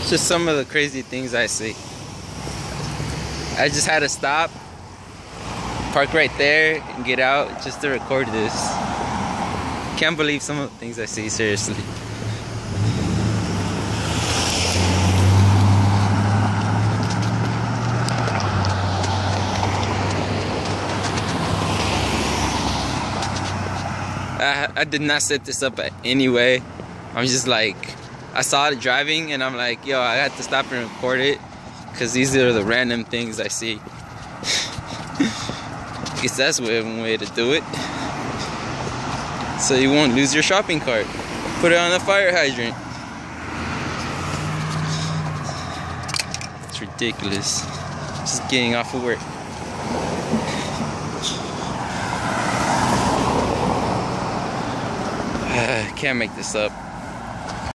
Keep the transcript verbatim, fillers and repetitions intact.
Just some of the crazy things I see. I just had to stop, park right there, and get out just to record this. Can't believe some of the things I see, seriously. I, I did not set this up anyway. I'm just like, I saw it driving and I'm like, yo, I had to stop and record it because these are the random things I see. I guess that's one way to do it. So you won't lose your shopping cart. Put it on a fire hydrant. It's ridiculous. Just getting off of work. I can't make this up.